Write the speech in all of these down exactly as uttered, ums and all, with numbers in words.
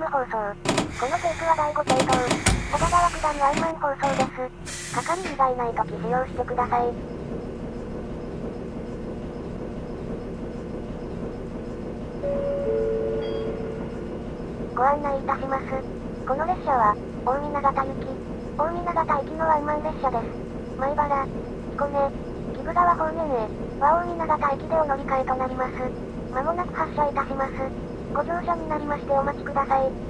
放送。このテープはだいご系統。小田川下りワンマン放送です。係員がいないとき使用してください。ご案内いたします。この列車は、大湊行き、大湊行きのワンマン列車です。米原、彦根、木生川方面へ、は大湊駅でお乗り換えとなります。まもなく発車いたします。ご乗車になりましてお待ちください。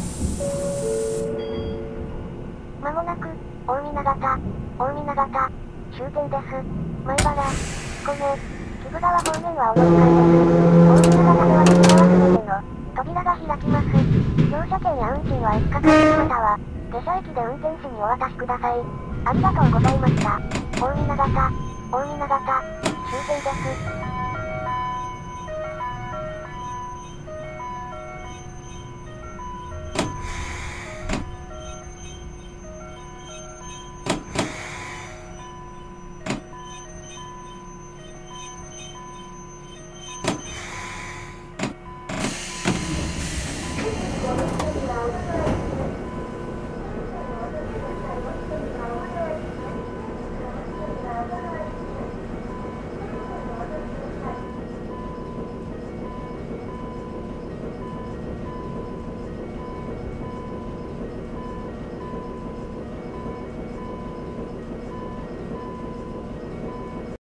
まもなく、大湊、大湊、 終点です。米原、彦根、木生川方面はお乗り換えです。大湊では次はすべての扉が開きます。乗車券や運賃は駅係または下車駅で運転士にお渡しください。ありがとうございました。大湊、大湊、終点です。